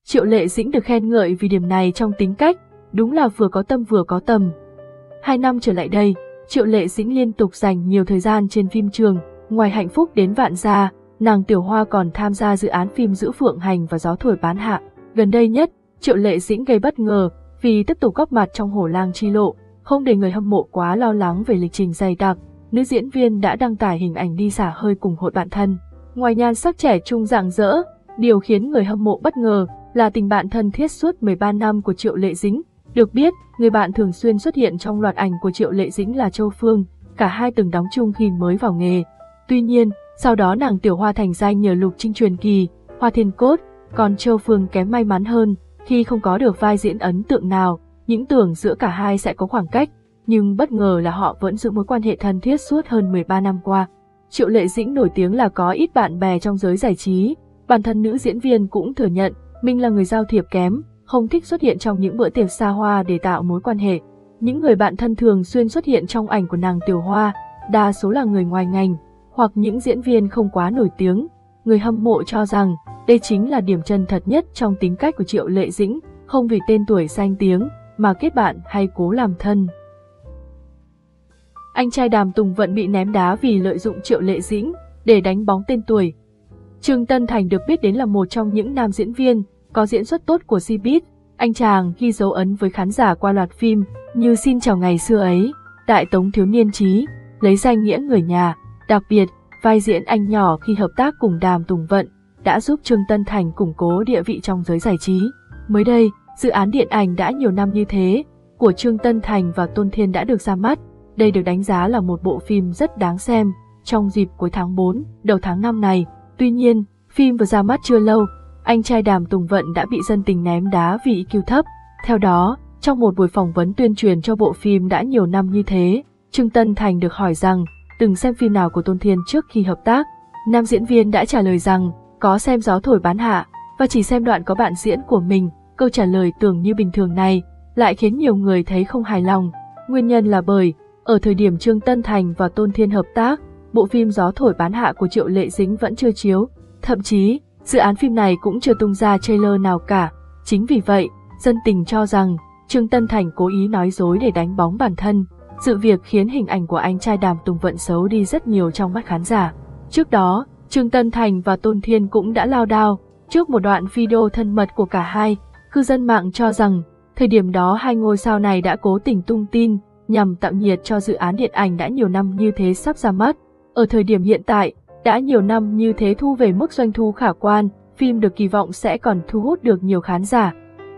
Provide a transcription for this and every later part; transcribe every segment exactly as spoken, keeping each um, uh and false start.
Triệu Lệ Dĩnh được khen ngợi vì điểm này trong tính cách, đúng là vừa có tâm vừa có tầm. Hai năm trở lại đây, Triệu Lệ Dĩnh liên tục dành nhiều thời gian trên phim trường, ngoài Hạnh Phúc đến Vạn Gia, nàng Tiểu Hoa còn tham gia dự án phim Giữ Phượng Hành và Gió Thổi Bán Hạ. Gần đây nhất, Triệu Lệ Dĩnh gây bất ngờ vì tiếp tục góp mặt trong Hổ Lang Chi Lộ, không để người hâm mộ quá lo lắng về lịch trình dày đặc. Nữ diễn viên đã đăng tải hình ảnh đi xả hơi cùng hội bạn thân. Ngoài nhan sắc trẻ trung rạng rỡ, điều khiến người hâm mộ bất ngờ là tình bạn thân thiết suốt mười ba năm của Triệu Lệ Dĩnh. Được biết, người bạn thường xuyên xuất hiện trong loạt ảnh của Triệu Lệ Dĩnh là Châu Phương, cả hai từng đóng chung khi mới vào nghề. Tuy nhiên, sau đó nàng Tiểu Hoa thành danh nhờ Lục Trinh truyền kỳ, Hoa Thiên Cốt, còn Châu Phương kém may mắn hơn khi không có được vai diễn ấn tượng nào. Những tưởng giữa cả hai sẽ có khoảng cách, nhưng bất ngờ là họ vẫn giữ mối quan hệ thân thiết suốt hơn mười ba năm qua. Triệu Lệ Dĩnh nổi tiếng là có ít bạn bè trong giới giải trí, bản thân nữ diễn viên cũng thừa nhận mình là người giao thiệp kém, không thích xuất hiện trong những bữa tiệc xa hoa để tạo mối quan hệ. Những người bạn thân thường xuyên xuất hiện trong ảnh của nàng Tiểu Hoa, đa số là người ngoài ngành, hoặc những diễn viên không quá nổi tiếng. Người hâm mộ cho rằng đây chính là điểm chân thật nhất trong tính cách của Triệu Lệ Dĩnh, không vì tên tuổi danh tiếng mà kết bạn hay cố làm thân. Anh trai Đàm Tùng Vận bị ném đá vì lợi dụng Triệu Lệ Dĩnh để đánh bóng tên tuổi. Trương Tân Thành được biết đến là một trong những nam diễn viên có diễn xuất tốt của Cbiz. Anh chàng ghi dấu ấn với khán giả qua loạt phim như Xin Chào Ngày Xưa Ấy, Đại Tống Thiếu Niên Trí, Lấy Danh Nghĩa Người Nhà. Đặc biệt, vai diễn anh nhỏ khi hợp tác cùng Đàm Tùng Vận đã giúp Trương Tân Thành củng cố địa vị trong giới giải trí. Mới đây, dự án điện ảnh Đã Nhiều Năm Như Thế của Trương Tân Thành và Tôn Thiên đã được ra mắt. Đây được đánh giá là một bộ phim rất đáng xem trong dịp cuối tháng tư, đầu tháng năm này. Tuy nhiên, phim vừa ra mắt chưa lâu, anh trai Đàm Tùng Vận đã bị dân tình ném đá vì i kiu thấp. Theo đó, trong một buổi phỏng vấn tuyên truyền cho bộ phim Đã Nhiều Năm Như Thế, Trương Tân Thành được hỏi rằng từng xem phim nào của Tôn Thiên trước khi hợp tác. Nam diễn viên đã trả lời rằng có xem Gió Thổi Bán Hạ và chỉ xem đoạn có bạn diễn của mình. Câu trả lời tưởng như bình thường này lại khiến nhiều người thấy không hài lòng. Nguyên nhân là bởi ở thời điểm Trương Tân Thành và Tôn Thiên hợp tác, bộ phim Gió Thổi Bán Hạ của Triệu Lệ Dĩnh vẫn chưa chiếu, thậm chí dự án phim này cũng chưa tung ra trailer nào cả. Chính vì vậy, dân tình cho rằng Trương Tân Thành cố ý nói dối để đánh bóng bản thân. Sự việc khiến hình ảnh của anh trai Đàm Tùng Vận xấu đi rất nhiều trong mắt khán giả. Trước đó, Trương Tân Thành và Tôn Thiên cũng đã lao đao trước một đoạn video thân mật của cả hai. Cư dân mạng cho rằng thời điểm đó hai ngôi sao này đã cố tình tung tin nhằm tạo nhiệt cho dự án điện ảnh Đã Nhiều Năm Như Thế sắp ra mắt. Ở thời điểm hiện tại, Đã Nhiều Năm Như Thế thu về mức doanh thu khả quan, phim được kỳ vọng sẽ còn thu hút được nhiều khán giả.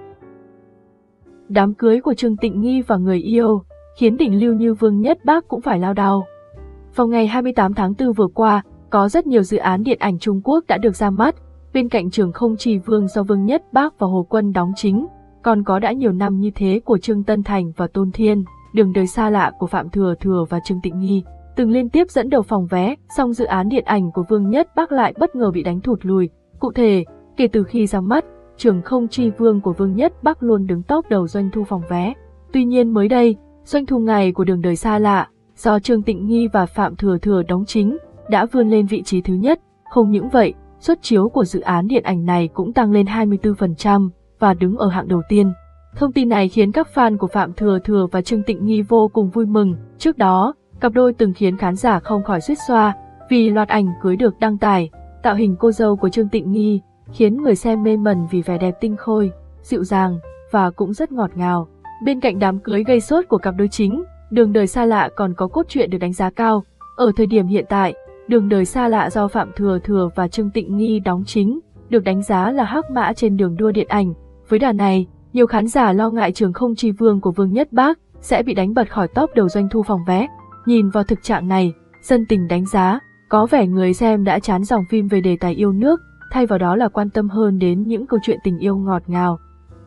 Đám cưới của Trương Tịnh Nghi và người yêu khiến đỉnh lưu như Vương Nhất Bác cũng phải lao đao. Vào ngày hai mươi tám tháng tư vừa qua, có rất nhiều dự án điện ảnh Trung Quốc đã được ra mắt. Bên cạnh Trường Không Trì Vương do Vương Nhất Bác và Hồ Quân đóng chính, còn có Đã Nhiều Năm Như Thế của Trương Tân Thành và Tôn Thiên, Đường Đời Xa Lạ của Phạm Thừa Thừa và Trương Tịnh Nghi từng liên tiếp dẫn đầu phòng vé, song dự án điện ảnh của Vương Nhất Bác lại bất ngờ bị đánh thụt lùi. Cụ thể, kể từ khi ra mắt, Trường Không Tri Vương của Vương Nhất Bác luôn đứng top đầu doanh thu phòng vé. Tuy nhiên mới đây, doanh thu ngày của Đường Đời Xa Lạ, do Trương Tịnh Nghi và Phạm Thừa Thừa đóng chính, đã vươn lên vị trí thứ nhất. Không những vậy, suất chiếu của dự án điện ảnh này cũng tăng lên hai mươi tư phần trăm và đứng ở hạng đầu tiên. Thông tin này khiến các fan của Phạm Thừa Thừa và Trương Tịnh Nghi vô cùng vui mừng. Trước đó, cặp đôi từng khiến khán giả không khỏi xuýt xoa vì loạt ảnh cưới được đăng tải. Tạo hình cô dâu của Trương Tịnh Nghi khiến người xem mê mẩn vì vẻ đẹp tinh khôi, dịu dàng và cũng rất ngọt ngào. Bên cạnh đám cưới gây sốt của cặp đôi chính, Đường Đời Xa Lạ còn có cốt truyện được đánh giá cao. Ở thời điểm hiện tại, Đường Đời Xa Lạ do Phạm Thừa Thừa và Trương Tịnh Nghi đóng chính, được đánh giá là hắc mã trên đường đua điện ảnh. Với đà này, nhiều khán giả lo ngại Trường Không Tri Vương của Vương Nhất Bác sẽ bị đánh bật khỏi top đầu doanh thu phòng vé. Nhìn vào thực trạng này, dân tình đánh giá, có vẻ người xem đã chán dòng phim về đề tài yêu nước, thay vào đó là quan tâm hơn đến những câu chuyện tình yêu ngọt ngào.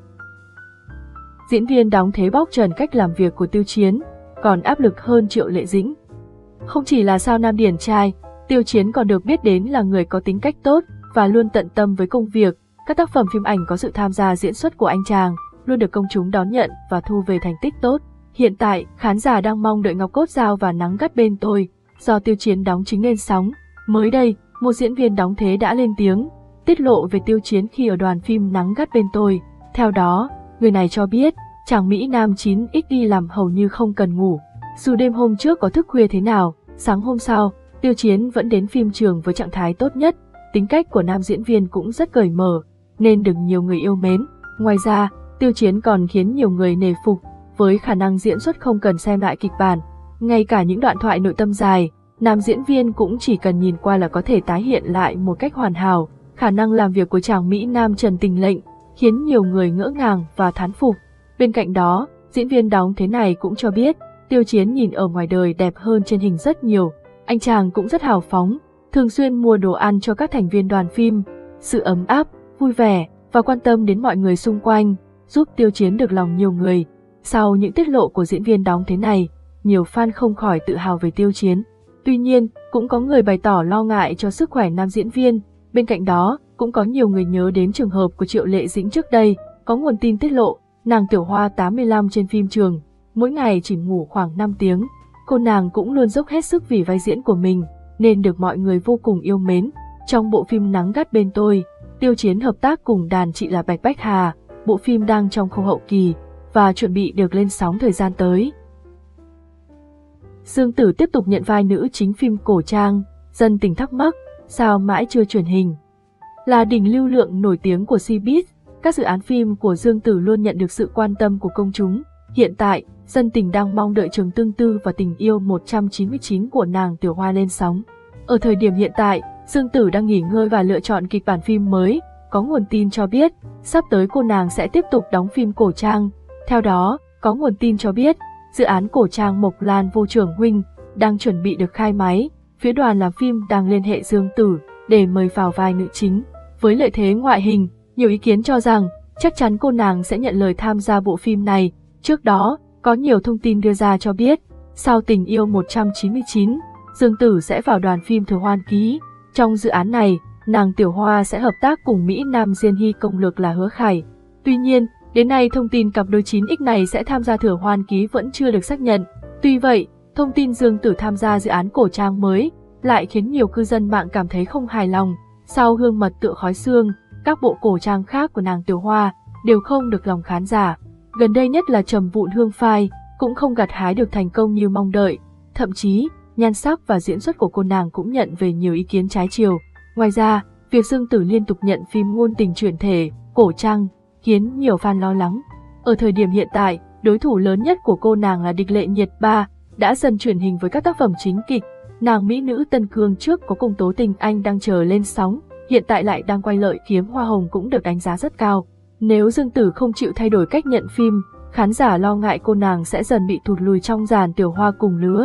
Diễn viên đóng thế bóc trần cách làm việc của Tiêu Chiến, còn áp lực hơn Triệu Lệ Dĩnh. Không chỉ là sao nam điển trai, Tiêu Chiến còn được biết đến là người có tính cách tốt và luôn tận tâm với công việc. Các tác phẩm phim ảnh có sự tham gia diễn xuất của anh chàng luôn được công chúng đón nhận và thu về thành tích tốt. Hiện tại, khán giả đang mong đợi Ngọc Cốt Dao và Nắng Gắt Bên Tôi do Tiêu Chiến đóng chính lên sóng. Mới đây, một diễn viên đóng thế đã lên tiếng, tiết lộ về Tiêu Chiến khi ở đoàn phim Nắng Gắt Bên Tôi. Theo đó, người này cho biết, chàng Mỹ Nam chín x đi làm hầu như không cần ngủ. Dù đêm hôm trước có thức khuya thế nào, sáng hôm sau, Tiêu Chiến vẫn đến phim trường với trạng thái tốt nhất. Tính cách của nam diễn viên cũng rất cởi mở, nên được nhiều người yêu mến. Ngoài ra, Tiêu Chiến còn khiến nhiều người nể phục với khả năng diễn xuất không cần xem lại kịch bản. Ngay cả những đoạn thoại nội tâm dài, nam diễn viên cũng chỉ cần nhìn qua là có thể tái hiện lại một cách hoàn hảo. Khả năng làm việc của chàng Mỹ Nam Trần Tình Lệnh khiến nhiều người ngỡ ngàng và thán phục. Bên cạnh đó, diễn viên đóng thế này cũng cho biết, Tiêu Chiến nhìn ở ngoài đời đẹp hơn trên hình rất nhiều. Anh chàng cũng rất hào phóng, thường xuyên mua đồ ăn cho các thành viên đoàn phim. Sự ấm áp, vui vẻ và quan tâm đến mọi người xung quanh, giúp Tiêu Chiến được lòng nhiều người. Sau những tiết lộ của diễn viên đóng thế này, nhiều fan không khỏi tự hào về Tiêu Chiến. Tuy nhiên, cũng có người bày tỏ lo ngại cho sức khỏe nam diễn viên. Bên cạnh đó, cũng có nhiều người nhớ đến trường hợp của Triệu Lệ Dĩnh trước đây. Có nguồn tin tiết lộ, nàng Tiểu Hoa tám mươi lăm trên phim trường, mỗi ngày chỉ ngủ khoảng năm tiếng. Cô nàng cũng luôn dốc hết sức vì vai diễn của mình, nên được mọi người vô cùng yêu mến. Trong bộ phim Nắng Gắt Bên Tôi, Tiêu Chiến hợp tác cùng đàn chị là Bạch Bách Hà. Bộ phim đang trong khâu hậu kỳ và chuẩn bị được lên sóng thời gian tới. Dương Tử tiếp tục nhận vai nữ chính phim cổ trang. Dân tình thắc mắc, sao mãi chưa truyền hình? Là đỉnh lưu lượng nổi tiếng của Cbiz, các dự án phim của Dương Tử luôn nhận được sự quan tâm của công chúng. Hiện tại, dân tình đang mong đợi Trường Tương Tư và Tình Yêu một trăm chín mươi chín của nàng Tiểu Hoa lên sóng. Ở thời điểm hiện tại, Dương Tử đang nghỉ ngơi và lựa chọn kịch bản phim mới. Có nguồn tin cho biết, sắp tới cô nàng sẽ tiếp tục đóng phim cổ trang. Theo đó, có nguồn tin cho biết, dự án cổ trang Mộc Lan Vô Trưởng Huynh đang chuẩn bị được khai máy. Phía đoàn làm phim đang liên hệ Dương Tử để mời vào vai nữ chính. Với lợi thế ngoại hình, nhiều ý kiến cho rằng chắc chắn cô nàng sẽ nhận lời tham gia bộ phim này. Trước đó, có nhiều thông tin đưa ra cho biết, sau Tình Yêu một trăm chín mươi chín, Dương Tử sẽ vào đoàn phim Thừa Hoan Ký. Trong dự án này, nàng Tiểu Hoa sẽ hợp tác cùng Mỹ Nam Diên Hy công lược là Hứa Khải. Tuy nhiên, đến nay thông tin cặp đôi chín x này sẽ tham gia Thừa Hoan Ký vẫn chưa được xác nhận. Tuy vậy, thông tin Dương Tử tham gia dự án cổ trang mới lại khiến nhiều cư dân mạng cảm thấy không hài lòng. Sau Hương Mật Tựa Khói Xương, các bộ cổ trang khác của nàng Tiểu Hoa đều không được lòng khán giả. Gần đây nhất là Trầm Vụn Hương Phai cũng không gặt hái được thành công như mong đợi. Thậm chí, nhan sắc và diễn xuất của cô nàng cũng nhận về nhiều ý kiến trái chiều. Ngoài ra, việc Dương Tử liên tục nhận phim ngôn tình chuyển thể, cổ trang, khiến nhiều fan lo lắng. Ở thời điểm hiện tại, đối thủ lớn nhất của cô nàng là Địch Lệ Nhiệt ba, đã dần chuyển hình với các tác phẩm chính kịch. Nàng mỹ nữ Tân Cương trước có cùng Tố Tình Anh đang chờ lên sóng, hiện tại lại đang quay Lợi Kiếm Hoa Hồng cũng được đánh giá rất cao. Nếu Dương Tử không chịu thay đổi cách nhận phim, khán giả lo ngại cô nàng sẽ dần bị thụt lùi trong dàn Tiểu Hoa cùng lứa.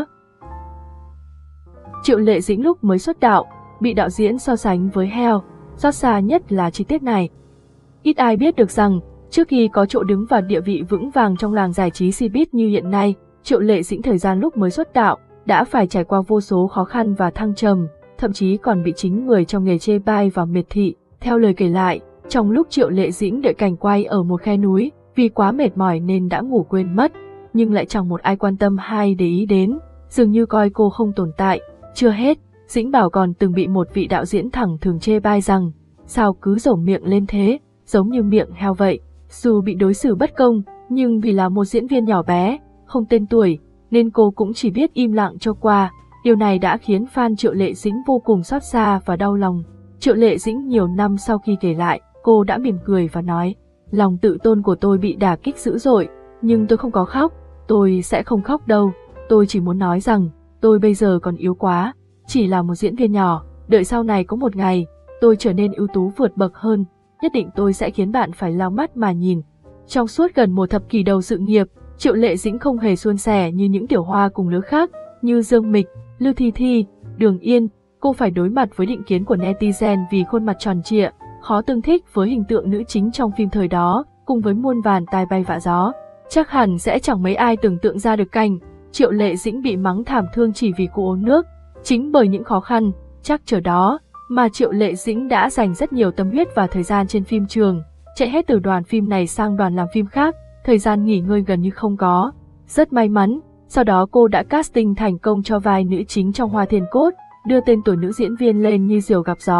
Triệu Lệ Dĩnh lúc mới xuất đạo, bị đạo diễn so sánh với heo, xót xa nhất là chi tiết này. Ít ai biết được rằng, trước khi có chỗ đứng và địa vị vững vàng trong làng giải trí Cbiz như hiện nay, Triệu Lệ Dĩnh thời gian lúc mới xuất đạo đã phải trải qua vô số khó khăn và thăng trầm, thậm chí còn bị chính người trong nghề chê bai và miệt thị. Theo lời kể lại, trong lúc Triệu Lệ Dĩnh đợi cảnh quay ở một khe núi, vì quá mệt mỏi nên đã ngủ quên mất, nhưng lại chẳng một ai quan tâm hay để ý đến, dường như coi cô không tồn tại. Chưa hết, Dĩnh Bảo còn từng bị một vị đạo diễn thẳng thường chê bai rằng, sao cứ rổ miệng lên thế, giống như miệng heo vậy. Dù bị đối xử bất công, nhưng vì là một diễn viên nhỏ bé, không tên tuổi, nên cô cũng chỉ biết im lặng cho qua. Điều này đã khiến fan Triệu Lệ Dĩnh vô cùng xót xa và đau lòng. Triệu Lệ Dĩnh nhiều năm sau khi kể lại, cô đã mỉm cười và nói, lòng tự tôn của tôi bị đả kích dữ dội, nhưng tôi không có khóc, tôi sẽ không khóc đâu. Tôi chỉ muốn nói rằng, tôi bây giờ còn yếu quá, chỉ là một diễn viên nhỏ, đợi sau này có một ngày, tôi trở nên ưu tú vượt bậc hơn, nhất định tôi sẽ khiến bạn phải lau mắt mà nhìn. Trong suốt gần một thập kỷ đầu sự nghiệp, Triệu Lệ Dĩnh không hề suôn sẻ như những tiểu hoa cùng lứa khác, như Dương Mịch, Lưu Thi Thi, Đường Yên. Cô phải đối mặt với định kiến của netizen vì khuôn mặt tròn trịa, khó tương thích với hình tượng nữ chính trong phim thời đó, cùng với muôn vàn tai bay vạ gió. Chắc hẳn sẽ chẳng mấy ai tưởng tượng ra được cảnh Triệu Lệ Dĩnh bị mắng thảm thương chỉ vì cô uống nước. Chính bởi những khó khăn, trắc trở đó, mà Triệu Lệ Dĩnh đã dành rất nhiều tâm huyết và thời gian trên phim trường, chạy hết từ đoàn phim này sang đoàn làm phim khác, thời gian nghỉ ngơi gần như không có. Rất may mắn, sau đó cô đã casting thành công cho vai nữ chính trong Hoa Thiên Cốt, đưa tên tuổi nữ diễn viên lên như diều gặp gió.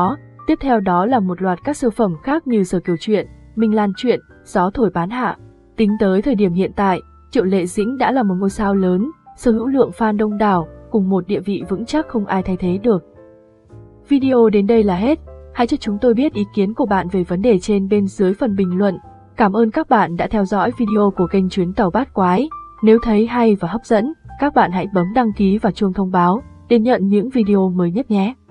Tiếp theo đó là một loạt các siêu phẩm khác như Giờ Kiều Truyện, Minh Lan Truyện, Gió Thổi Bán Hạ. Tính tới thời điểm hiện tại, Triệu Lệ Dĩnh đã là một ngôi sao lớn, sở hữu lượng fan đông đảo, cùng một địa vị vững chắc không ai thay thế được. Video đến đây là hết. Hãy cho chúng tôi biết ý kiến của bạn về vấn đề trên bên dưới phần bình luận. Cảm ơn các bạn đã theo dõi video của kênh Chuyến Tàu Bát Quái. Nếu thấy hay và hấp dẫn, các bạn hãy bấm đăng ký và chuông thông báo để nhận những video mới nhất nhé.